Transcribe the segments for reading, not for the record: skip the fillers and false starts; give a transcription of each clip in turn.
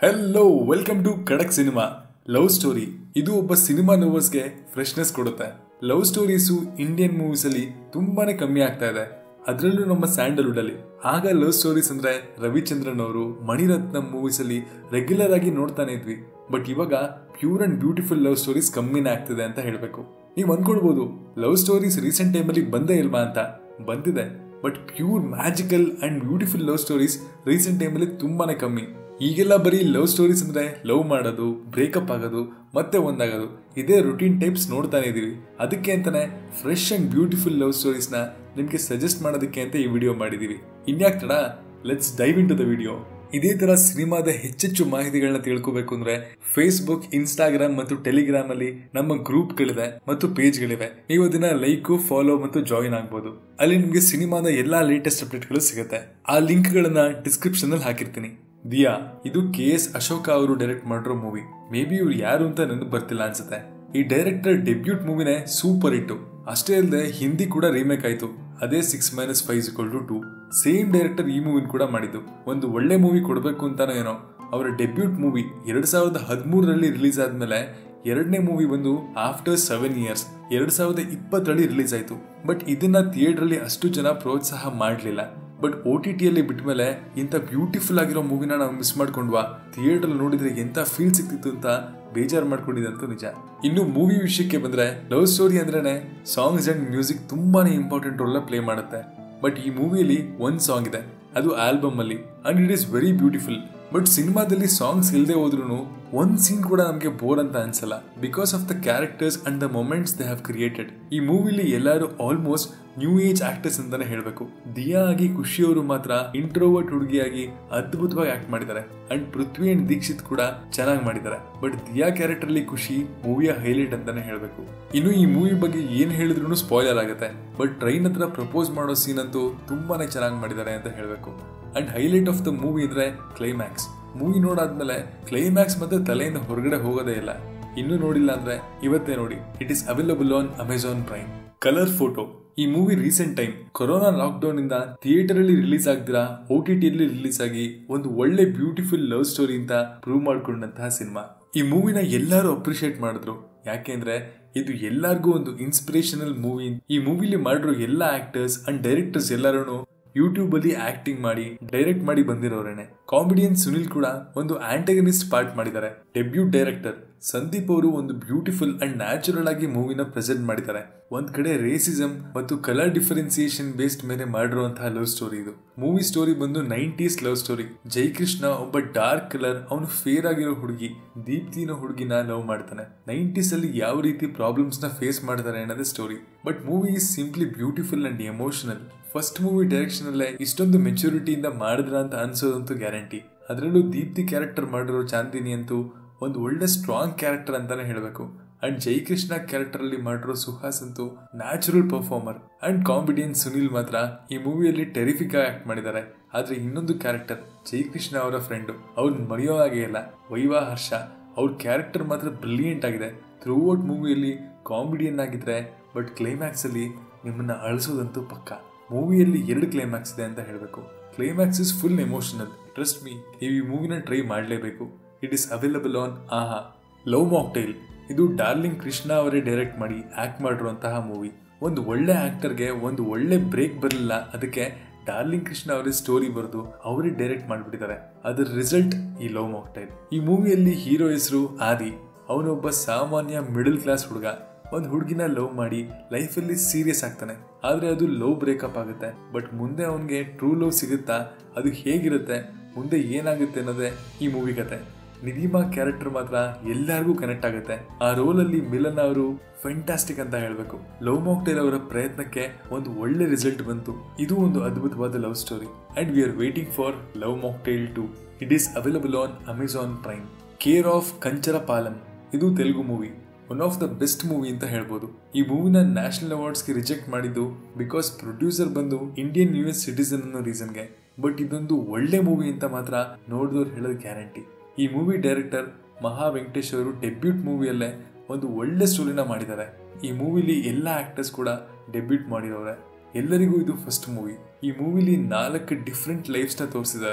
Hello welcome to Khadak cinema. Love story ಇದು ಒಬ್ಬ cinema ಲವರ್ಸ್ಗೆ ಫ್ರೆಶ್ನೆಸ್ ಕೊಡುತ್ತೆ. ಲವ್ ಸ್ಟೋರೀಸು ಇಂಡಿಯನ್ ಮೂವೀಸ್ ಅಲ್ಲಿ ತುಂಬಾನೇ ಕಮ್ಮಿ ಆಗ್ತಾ ಇದೆ, ಅದರಲ್ಲೂ ನಮ್ಮ ಸ್ಯಾಂಡಲ್ವುಡ್ ಅಲ್ಲಿ. ಆಗ ಲವ್ ಸ್ಟೋರೀಸ್ ಅಂದ್ರೆ ರವಿಚಂದ್ರನ್ ಅವರು ಮಣಿರತ್ನಂ ಮೂವೀಸ್ ಅಲ್ಲಿ ರೆಗ್ಯುಲರ್ ಆಗಿ ನೋಡ್ತಾನೆ ಇದ್ವಿ. ಬಟ್ ಇವಾಗ pure and beautiful love stories ಕಮ್ಮಿನೇ ಆಗ್ತಿದೆ ಅಂತ ಹೇಳ್ಬೇಕು. ನೀವು ಅನ್ಕೊಳ್ಬಹುದು ಲವ್ ಸ್ಟೋರೀಸ್ ರೀಸೆಂಟ್ ಟೈಮಲ್ಲಿ ಬಂದೇ ಇಲ್ವಾ ಅಂತ. ಬಂದಿದೆ, but pure magical and beautiful love stories recent ಟೈಮಲ್ಲಿ ತುಂಬಾನೇ ಕಮ್ಮಿ. ಈಗೆಲ್ಲ ಬರೀ ಲವ್ ಸ್ಟೋರೀಸ್ ಅಂದ್ರೆ ಲವ್ ಮಾಡೋದು, ಬ್ರೇಕಪ್ ಆಗೋದು, ಮತ್ತೆ ಒಂದಾಗೋದು, ಇದೇ ರುಟೀನ್ ಟೈಪ್ಸ್ ನೋಡ್ತಾನೆ ಇದೀವಿ. ಅದಕ್ಕೆ ಅಂತಾನೆ ಫ್ರೆಶ್ ಅಂಡ್ ಬ್ಯೂಟಿಫುಲ್ ಲವ್ ಸ್ಟೋರೀಸ್ನ ನಿಮಗೆ ಸಜೆಸ್ಟ್ ಮಾಡೋದಕ್ಕೆ ಅಂತ ಈ ವಿಡಿಯೋ ಮಾಡಿದೀವಿ. ಇನ್ಯಾಕ್ ತಡ, let's dive into the video. ಇದೇ ತರ ಸಿನಿಮಾದ ಹೆಚ್ಚೆಚ್ಚು ಮಾಹಿತಿಗಳನ್ನ ತಿಳ್ಕೋಬೇಕು ಅಂದ್ರೆ ಫೇಸ್ಬುಕ್, ಇನ್ಸ್ಟಾಗ್ರಾಮ್ ಮತ್ತು ಟೆಲಿಗ್ರಾಮ್ ಅಲ್ಲಿ ನಮ್ಮ ಗ್ರೂಪ್ಗಳಿವೆ ಮತ್ತು ಪೇಜ್ಗಳಿವೆ. ನೀವು ಅದನ್ನ ಲೈಕ್, ಫಾಲೋ ಮತ್ತು ಜಾಯಿನ್ ಆಗ್ಬೋದು. ಅಲ್ಲಿ ನಿಮಗೆ ಸಿನಿಮಾದ ಎಲ್ಲಾ ಲೇಟೆಸ್ಟ್ ಅಪ್ಡೇಟ್ಗಳು ಸಿಗುತ್ತೆ. ಆ ಲಿಂಕ್ ಗಳನ್ನ ಡಿಸ್ಕ್ರಿಪ್ಷನ್ ಅಲ್ಲಿ ಹಾಕಿರ್ತೀನಿ. ದಿಯಾ ಇದು KS ಅಶೋಕ ಅವರು ಡೈರೆಕ್ಟ್ ಮಾಡಿರೋ ಮೂವಿ. ಮೇ ಬಿ ಇವ್ರು ಯಾರು ಅಂತ ನೆನಪು ಬರ್ತಿಲ್ಲ ಅನ್ಸುತ್ತೆ. ಈ ಡೈರೆಕ್ಟರ್ ಡೆಬ್ಯೂಟ್ ಮೂವಿನೇ ಸೂಪರ್ ಹಿಟ್ಟು. ಅಷ್ಟೇ ಅಲ್ಲದೆ ಹಿಂದಿ ಕೂಡ ರೀಮೇಕ್ ಆಯ್ತು, ಅದೇ 6 - 5 = 2. ಸೇಮ್ ಡೈರೆಕ್ಟರ್ ಈ ಮೂವಿನ ಕೂಡ ಮಾಡಿದ್ದು. ಒಂದು ಒಳ್ಳೆ ಮೂವಿ ಕೊಡಬೇಕು ಅಂತಾನೋ ಏನೋ ಅವರ ಡೆಬ್ಯೂಟ್ ಮೂವಿ 2013ರಲ್ಲಿ ರಿಲೀಸ್ ಆದ್ಮೇಲೆ ಎರಡನೇ ಮೂವಿ ಬಂದು ಆಫ್ಟರ್ 7 years 2020ರಲ್ಲಿ ರಿಲೀಸ್ ಆಯ್ತು. ಬಟ್ ಇದನ್ನ ಥಿಯೇಟರ್ ಅಲ್ಲಿ ಅಷ್ಟು ಜನ ಪ್ರೋತ್ಸಾಹ ಮಾಡಲಿಲ್ಲ. ಬಟ್ OTT ಅಲ್ಲಿ ಬಿಟ್ಮೇಲೆ ಇಂಥ ಬ್ಯೂಟಿಫುಲ್ ಆಗಿರೋ ಮೂವಿನ ನಾವು ಮಿಸ್ ಮಾಡ್ಕೊಂಡ್ವಾ. ಥಿಯೇಟರ್ ನೋಡಿದ್ರೆ ಎಂತ ಫೀಲ್ ಸಿಕ್ತಿತ್ತು ಅಂತ ಬೇಜಾರು ಮಾಡ್ಕೊಂಡಿದಂತೂ ನಿಜ. ಇನ್ನು ಮೂವಿ ವಿಷಯಕ್ಕೆ ಬಂದ್ರೆ ಲವ್ ಸ್ಟೋರಿ ಅಂದ್ರೇನೆ ಸಾಂಗ್ಸ್ ಅಂಡ್ ಮ್ಯೂಸಿಕ್ ತುಂಬಾನೇ ಇಂಪಾರ್ಟೆಂಟ್ ರೋಲ್ ಪ್ಲೇ ಮಾಡುತ್ತೆ. ಬಟ್ ಈ ಮೂವಿಯಲ್ಲಿ ಒಂದು ಸಾಂಗ್ ಇದೆ, ಅದು ಆಲ್ಬಮ್ ಅಲ್ಲಿ, and it is very beautiful. But ಸಿನಿಮಾದಲ್ಲಿ ಸಾಂಗ್ಸ್ ಇಲ್ಲದೆ ಹೋದ್ರೂ ಒಂದ್ ಸೀನ್ ಕೂಡ ನಮಗೆ ಬೋರ್ ಅಂತ ಅನ್ಸಲ್ಲ, because of the characters and the moments they have created. ಈ ಮೂವಿಲಿ ಎಲ್ಲರೂ ಆಲ್ಮೋಸ್ಟ್ ನ್ಯೂ ಏಜ್ ಆಕ್ಟರ್ಸ್ ಅಂತಾನೆ ಹೇಳ್ಬೇಕು. ದಿಯಾ ಆಗಿ ಖುಷಿ ಅವರು ಮಾತ್ರ ಇಂಟ್ರೋವರ್ಟ್ ಹುಡುಗಿಯಾಗಿ ಅದ್ಭುತವಾಗಿ ಆಕ್ಟ್ ಮಾಡಿದ್ದಾರೆ. ಅಂಡ್ ಪೃಥ್ವಿ ಅಂಡ್ ದೀಕ್ಷಿತ್ ಕೂಡ ಚೆನ್ನಾಗಿ ಮಾಡಿದ್ದಾರೆ. ಬಟ್ ದಿಯಾ ಕ್ಯಾರೆಕ್ಟರ್ ಅಲ್ಲಿ ಖುಷಿ ಮೂವಿಯ ಹೈಲೈಟ್ ಅಂತಾನೆ ಹೇಳ್ಬೇಕು. ಇನ್ನು ಈ ಮೂವಿ ಬಗ್ಗೆ ಏನ್ ಹೇಳಿದ್ರು ಸ್ಪಾಯ್ಲರ್ ಆಗುತ್ತೆ. ಬಟ್ ಟ್ರೈನ್ ಹತ್ರ ಪ್ರಪೋಸ್ ಮಾಡೋ ಸೀನ್ ಅಂತೂ ತುಂಬಾನೇ ಚೆನ್ನಾಗಿ ಮಾಡಿದ್ದಾರೆ ಅಂತ ಹೇಳ್ಬೇಕು. And highlight of the movie ಇದ್ರೆ ಕ್ಲೈಮ್ಯಾಕ್ಸ್. ಮೂವಿ ನೋಡಾದ್ಮೇಲೆ ಕ್ಲೈಮ್ಯಾಕ್ಸ್ ಮತ್ತೆ ತಲೆಯಿಂದ ಹೊರಗಡೆ ಹೋಗೋದೇ ಇಲ್ಲ. ಇನ್ನೂ ನೋಡಿಲ್ಲ ಅಂದ್ರೆ ಇವತ್ತೇ ನೋಡಿ. It is available on Amazon Prime. Colour photo ಈ movie recent time corona lockdown ಇಂದ ಥಿಯೇಟರ್ ಅಲ್ಲಿ ರಿಲೀಸ್ ಆಗ್ದಿರಾ OTT ಅಲ್ಲಿ ರಿಲೀಸ್ ಆಗಿ ಒಂದು ಒಳ್ಳೆ ಬ್ಯೂಟಿಫುಲ್ ಲವ್ ಸ್ಟೋರಿ ಅಂತ ಪ್ರೂವ್ ಮಾಡ್ಕೊಂಡಂತಹ ಸಿನಿಮಾ. ಈ ಮೂವಿನ ಎಲ್ಲರೂ ಅಪ್ರಿಶಿಯೇಟ್ ಮಾಡಿದ್ರು, ಯಾಕೆಂದ್ರೆ ಇದು ಎಲ್ಲರಿಗೂ ಒಂದು ಇನ್ಸ್ಪಿರೇಷನಲ್ ಮೂವಿ. ಈ ಮೂವಿಲಿ ಮಾಡಿರೋ ಎಲ್ಲಾ ಆಕ್ಟರ್ಸ್ ಅಂಡ್ ಡೈರೆಕ್ಟರ್ಸ್ ಎಲ್ಲರೂ ಯೂಟ್ಯೂಬ್ ಅಲ್ಲಿ ಆಕ್ಟಿಂಗ್ ಮಾಡಿ ಡೈರೆಕ್ಟ್ ಮಾಡಿ ಬಂದಿರೋರೇನೆ. ಕಾಮಿಡಿಯನ್ ಸುನಿಲ್ ಕೂಡ ಒಂದು ಆಂಟಗನಿಸ್ಟ್ ಪಾರ್ಟ್ ಮಾಡಿದ್ದಾರೆ. ಡೆಬ್ಯೂಟ್ ಡೈರೆಕ್ಟರ್ ಸಂದೀಪ್ ಅವರು ಒಂದು ಬ್ಯೂಟಿಫುಲ್ ಅಂಡ್ ನ್ಯಾಚುರಲ್ ಆಗಿ ಮೂವಿನ ಪ್ರೆಸೆಂಟ್ ಮಾಡಿದ್ದಾರೆ. ಒಂದ್ ಕಡೆ ರೇಸಿಸಮ್ ಮತ್ತು ಕಲರ್ ಡಿಫರೆನ್ಸಿಯೇಷನ್ ಬೇಸ್ಡ್ ಮೇಲೆ ಮಾಡಿರುವಂತಹ ಲವ್ ಸ್ಟೋರಿ ಇದು. ಮೂವಿ ಸ್ಟೋರಿ ಬಂದು 90s ಲವ್ ಸ್ಟೋರಿ. ಜೈಕೃಷ್ಣ ಒಬ್ಬ ಡಾರ್ಕ್ ಕಲರ್, ಅವನು ಫೇರ್ ಆಗಿರೋ ಹುಡುಗಿ ದೀಪ್ತಿನ ಹುಡುಗಿನ ಲವ್ ಮಾಡ್ತಾನೆ. 90s ಅಲ್ಲಿ ಯಾವ ರೀತಿ ಪ್ರಾಬ್ಲಮ್ಸ್ ನ ಫೇಸ್ ಮಾಡ್ತಾರೆ ಅನ್ನೋದೇ story. But movie is simply beautiful and emotional. First movie direction ಅಲ್ಲೇ ಇಷ್ಟೊಂದು ಮೆಚುರಿಟಿಯಿಂದ ಮಾಡಿದ್ರ ಅಂತ ಅನ್ಸೋದಂತೂ ಗ್ಯಾರಂಟಿ. ಅದರಲ್ಲೂ ದೀಪ್ತಿ ಕ್ಯಾರೆಕ್ಟರ್ ಮಾಡಿರೋ ಚಾಂದಿನಿ ಅಂತೂ ಒಂದು ಒಳ್ಳೆ ಸ್ಟ್ರಾಂಗ್ ಕ್ಯಾರೆಕ್ಟರ್ ಅಂತಾನೆ ಹೇಳ್ಬೇಕು. ಅಂಡ್ ಜೈಕೃಷ್ಣ ಕ್ಯಾರೆಕ್ಟರ್ ಅಲ್ಲಿ ಮಾಡಿರೋ ಸುಹಾಸ್ ಅಂತೂ natural performer. And comedian Sunil ಮಾತ್ರ ಈ ಮೂವಿಯಲ್ಲಿ ಟೆರಿಫಿಕ್ ಆಗಿ ಆಕ್ಟ್ ಮಾಡಿದ್ದಾರೆ. ಆದ್ರೆ ಇನ್ನೊಂದು ಕ್ಯಾರೆಕ್ಟರ್ ಜೈಕೃಷ್ಣ ಅವರ ಫ್ರೆಂಡ್, ಅವ್ರನ್ನ ಮರೆಯೋ ಹಾಗೆ ಇಲ್ಲ, ವೈವಾ ಹರ್ಷ. ಅವ್ರ ಕ್ಯಾರೆಕ್ಟರ್ ಮಾತ್ರ ಬ್ರಿಲಿಯಂಟ್ ಆಗಿದೆ. ಥ್ರೂ ಔಟ್ ಮೂವಿಯಲ್ಲಿ ಕಾಮಿಡಿಯನ್ ಆಗಿದ್ರೆ, ಬಟ್ ಕ್ಲೈಮ್ಯಾಕ್ಸ್ ಅಲ್ಲಿ ನಿಮ್ಮನ್ನ ಅಳಿಸೋದಂತೂ ಪಕ್ಕ. ಮೂವಿಯಲ್ಲಿ 2 ಕ್ಲೈಮ್ಯಾಕ್ಸ್ ಇದೆ ಅಂತ ಹೇಳ್ಬೇಕು. Climax is full emotional. Trust me, ನೀವು ಈ ಮೂವಿನ ಟ್ರೈ ಮಾಡಲೇಬೇಕು. It is available on Aha. Love mocktail ಇದು ಡಾರ್ಲಿಂಗ್ ಕೃಷ್ಣ ಅವರೇ ಡೈರೆಕ್ಟ್ ಮಾಡಿ ಆಕ್ಟ್ ಮಾಡಿರುವಂತಹ ಮೂವಿ. ಒಂದು ಒಳ್ಳೆ ಆಕ್ಟರ್ಗೆ ಒಂದು ಒಳ್ಳೆ ಬ್ರೇಕ್ ಬರಲಿಲ್ಲ, ಅದಕ್ಕೆ ಡಾರ್ಲಿಂಗ್ ಕೃಷ್ಣ ಅವರೇ ಸ್ಟೋರಿ ಬರೆದು ಅವರೇ ಡೈರೆಕ್ಟ್ ಮಾಡಿಬಿಟ್ಟಿದ್ದಾರೆ. ಅದರ ರಿಸಲ್ಟ್ ಈ ಲವ್ ಮಾಕ್ಟೈಲ್. ಈ ಮೂವಿಯಲ್ಲಿ ಹೀರೋ ಹೆಸರು ಆದಿ. ಅವನೊಬ್ಬ ಸಾಮಾನ್ಯ ಮಿಡಲ್ ಕ್ಲಾಸ್ ಹುಡುಗ. ಒಂದು ಹುಡುಗಿನ ಲವ್ ಮಾಡಿ ಲೈಫಲ್ಲಿ ಸೀರಿಯಸ್ ಆಗ್ತಾನೆ. ಆದ್ರೆ ಅದು ಲವ್ ಬ್ರೇಕಪ್ ಆಗುತ್ತೆ. ಬಟ್ ಮುಂದೆ ಅವನಿಗೆ ಟ್ರೂ ಲವ್ ಸಿಗುತ್ತಾ, ಅದು ಹೇಗಿರುತ್ತೆ, ಮುಂದೆ ಏನಾಗುತ್ತೆ ಅನ್ನೋದೇ ಈ ಮೂವಿ ಕತೆ. ನಿಧಿಮಾ ಕ್ಯಾರೆಕ್ಟರ್ ಮಾತ್ರ ಎಲ್ಲರಿಗೂ ಕನೆಕ್ಟ್ ಆಗುತ್ತೆ. ಆ ರೋಲ್ ಅಲ್ಲಿ ಮಿಲನ್ ಅವರು ಫ್ಯಾಂಟಾಸ್ಟಿಕ್ ಅಂತ ಹೇಳ್ಬೇಕು. ಲವ್ ಮಾಕ್ಟೈಲ್ ಅವರ ಪ್ರಯತ್ನಕ್ಕೆ ಒಂದು ಒಳ್ಳೆ ರಿಸಲ್ಟ್ ಬಂತು. ಇದು ಒಂದು ಅದ್ಭುತವಾದ love story. And we are waiting for love mocktail 2. It is available on Amazon Prime. Care of Kancharapalem ಇದು Telugu movie. One of the best movie ಅಂತ ಹೇಳ್ಬೋದು. ಈ ಮೂವಿನ ನ್ಯಾಷನಲ್ ಅವಾರ್ಡ್ಸ್ಗೆ ರಿಜೆಕ್ಟ್ ಮಾಡಿದ್ದು ಬಿಕಾಸ್ ಪ್ರೊಡ್ಯೂಸರ್ ಬಂದು ಇಂಡಿಯನ್ US ಸಿಟಿಸನ್ ಅನ್ನೋ ರೀಸನ್ಗೆ. ಬಟ್ ಇದೊಂದು ಒಳ್ಳೆ ಮೂವಿ ಅಂತ ಮಾತ್ರ ನೋಡಿದವ್ರು ಹೇಳೋದು ಗ್ಯಾರಂಟಿ. ಈ ಮೂವಿ ಡೈರೆಕ್ಟರ್ ಮಹಾ ವೆಂಕಟೇಶ್ ಅವರು ಡೆಬ್ಯೂಟ್ ಮೂವಿಯಲ್ಲೇ ಒಂದು ಒಳ್ಳೆ ಸ್ಟೋರಿನ ಮಾಡಿದ್ದಾರೆ. ಈ ಮೂವಿಲಿ ಎಲ್ಲ ಆಕ್ಟರ್ಸ್ ಕೂಡ ಡೆಬ್ಯೂಟ್ ಮಾಡಿರೋರೆ. ಎಲ್ಲರಿಗೂ ಇದು ಫಸ್ಟ್ ಮೂವಿ. ಈ ಮೂವಿಲಿ 4 ಡಿಫ್ರೆಂಟ್ ಲೈಫ್ಸ್ನ ತೋರಿಸಿದ್ದಾರೆ.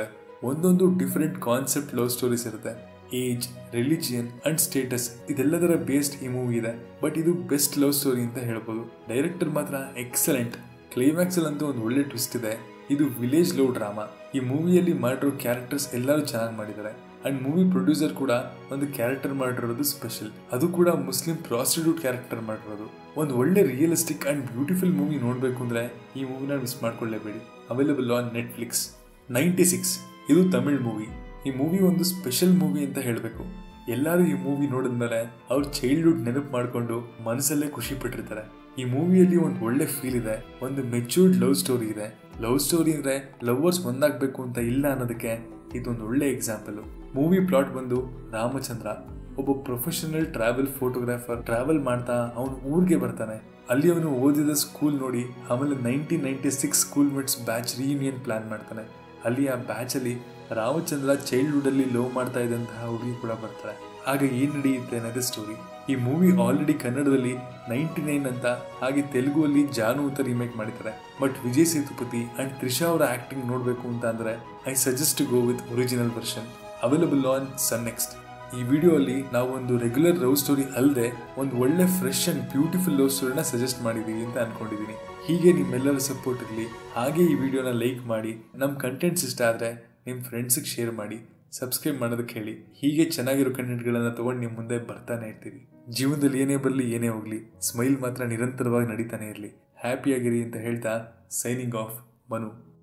ಒಂದೊಂದು ಡಿಫರೆಂಟ್ ಕಾನ್ಸೆಪ್ಟ್ ಲವ್ ಸ್ಟೋರೀಸ್ ಇರುತ್ತೆ. ಏಜ್, ರಿಲಿಜಿಯನ್ ಅಂಡ್ ಸ್ಟೇಟಸ್ ಇದೆಲ್ಲದರ ಬೇಸ್ಡ್ ಈ ಮೂವಿ ಇದೆ. ಬಟ್ ಇದು ಬೆಸ್ಟ್ ಲವ್ ಸ್ಟೋರಿ ಅಂತ ಹೇಳ್ಬೋದು. ಡೈರೆಕ್ಟರ್ ಮಾತ್ರ ಎಕ್ಸಲೆಂಟ್. ಕ್ಲೈಮ್ಯಾಕ್ಸ್ ಅಲ್ಲಂತೂ ಒಂದು ಒಳ್ಳೆ ಟ್ವಿಸ್ಟ್ ಇದೆ. ಇದು ವಿಲೇಜ್ ಲವ್ ಡ್ರಾಮಾ. ಈ ಮೂವಿಯಲ್ಲಿ ಮಾಡಿರೋ ಕ್ಯಾರೆಕ್ಟರ್ಸ್ ಎಲ್ಲರೂ ಚೆನ್ನಾಗಿ ಮಾಡಿದ್ದಾರೆ. ಅಂಡ್ ಮೂವಿ ಪ್ರೊಡ್ಯೂಸರ್ ಕೂಡ ಒಂದು ಕ್ಯಾರೆಕ್ಟರ್ ಮಾಡಿರೋದು ಸ್ಪೆಷಲ್. ಅದು ಕೂಡ ಮುಸ್ಲಿಂ ಪ್ರಾಸ್ಟಿಟ್ಯೂಟ್ ಕ್ಯಾರೆಕ್ಟರ್ ಮಾಡಿರೋದು. ಒಂದು ಒಳ್ಳೆ ರಿಯಲಿಸ್ಟಿಕ್ ಅಂಡ್ ಬ್ಯೂಟಿಫುಲ್ ಮೂವಿ ನೋಡಬೇಕು ಅಂದ್ರೆ ಈ ಮೂವಿನ ಮಿಸ್ ಮಾಡ್ಕೊಳ್ಳೇಬೇಡಿ. Available on Netflix. 96 ಇದು ತಮಿಳ್ ಮೂವಿ. ಈ ಮೂವಿ ಒಂದು ಸ್ಪೆಷಲ್ ಮೂವಿ ಅಂತ ಹೇಳಬೇಕು. ಎಲ್ಲರೂ ಈ ಮೂವಿ ನೋಡಿದ್ಮೇಲೆ ಅವ್ರ ಚೈಲ್ಡ್ಹುಡ್ ನೆನಪು ಮಾಡಿಕೊಂಡು ಮನಸ್ಸಲ್ಲೇ ಖುಷಿ ಪಟ್ಟಿರ್ತಾರೆ. ಈ ಮೂವಿಯಲ್ಲಿ ಒಂದು ಒಳ್ಳೆ ಫೀಲ್ ಇದೆ. ಒಂದು ಮೆಚೂರ್ಡ್ ಲವ್ ಸ್ಟೋರಿ ಇದೆ. ಲವ್ ಸ್ಟೋರಿ ಅಂದ್ರೆ ಲವರ್ಸ್ ಒಂದಾಗಬೇಕು ಅಂತ ಇಲ್ಲ ಅನ್ನೋದಕ್ಕೆ ಇದೊಂದು ಒಳ್ಳೆ ಎಕ್ಸಾಂಪಲ್. ಮೂವಿ ಪ್ಲಾಟ್ ಬಂದು ರಾಮಚಂದ್ರ ಒಬ್ಬ ಪ್ರೊಫೆಷನಲ್ ಟ್ರಾವೆಲ್ ಫೋಟೋಗ್ರಾಫರ್. ಟ್ರಾವೆಲ್ ಮಾಡ್ತಾ ಅವನು ಊರಿಗೆ ಬರ್ತಾನೆ. ಅಲ್ಲಿ ಅವನು ಓದಿದ ಸ್ಕೂಲ್ ನೋಡಿ ಆಮೇಲೆ 1996 school mates batch reunion plan ಮಾಡ್ತಾನೆ. ಅಲ್ಲಿ ಆ ಬ್ಯಾಚ್ ಅಲ್ಲಿ ರಾಮಚಂದ್ರ ಚೈಲ್ಡ್ಹುಡ್ ಅಲ್ಲಿ ಲವ್ ಮಾಡ್ತಾ ಇದ್ದಂತಹ ಹುಡುಗಿ ಕೂಡ ಬರ್ತಾರೆ. ಆಗ ಏನ್ ನಡೆಯುತ್ತೆ ಅನ್ನೋದೇ ಸ್ಟೋರಿ. ಈ ಮೂವಿ ಆಲ್ರೆಡಿ ಕನ್ನಡದಲ್ಲಿ 99 ಅಂತ, ಹಾಗೆ ತೆಲುಗುವಲ್ಲಿ ಜಾನು ಅಂತ ರೀಮೇಕ್ ಮಾಡಿದ್ದಾರೆ. ಬಟ್ ವಿಜಯ್ ಸೇತುಪತಿ ಅಂಡ್ ತ್ರಿಷಾ ಅವರ ಆಕ್ಟಿಂಗ್ ನೋಡ್ಬೇಕು ಅಂತ ಅಂದ್ರೆ I suggest to go with original version. Available on Sun NXT. ಈ ವಿಡಿಯೋ ಅಲ್ಲಿ ನಾವು ಒಂದು ರೆಗ್ಯುಲರ್ ಲವ್ ಸ್ಟೋರಿ ಅಲ್ಲದೆ ಒಂದು ಒಳ್ಳೆ ಫ್ರೆಶ್ ಅಂಡ್ ಬ್ಯೂಟಿಫುಲ್ ಲವ್ ಸ್ಟೋರಿನ ಸಜೆಸ್ಟ್ ಮಾಡಿದೀವಿ ಅಂತ ಅನ್ಕೊಂಡಿದೀನಿ. ಹೀಗೆ ನಿಮ್ಮೆಲ್ಲರ ಸಪೋರ್ಟ್ ಇರಲಿ. ಹಾಗೆ ಈ ವಿಡಿಯೋನ ಲೈಕ್ ಮಾಡಿ, ನಮ್ಮ ಕಂಟೆಂಟ್ಸ್ ಇಷ್ಟ ಆದರೆ ನಿಮ್ಮ ಫ್ರೆಂಡ್ಸಿಗೆ ಶೇರ್ ಮಾಡಿ, ಸಬ್ಸ್ಕ್ರೈಬ್ ಮಾಡೋದಕ್ಕೆ ಹೇಳಿ. ಹೀಗೆ ಚೆನ್ನಾಗಿರೋ ಕಂಟೆಂಟ್ಗಳನ್ನು ತೊಗೊಂಡು ನಿಮ್ಮ ಮುಂದೆ ಬರ್ತಾನೆ ಇರ್ತೀವಿ. ಜೀವನದಲ್ಲಿ ಏನೇ ಬರಲಿ ಏನೇ ಹೋಗಲಿ, ಸ್ಮೈಲ್ ಮಾತ್ರ ನಿರಂತರವಾಗಿ ನಡೀತಾನೆ ಇರಲಿ. ಹ್ಯಾಪಿಯಾಗಿರಿ ಅಂತ ಹೇಳ್ತಾ ಸೈನಿಂಗ್ ಆಫ್, ಮನು.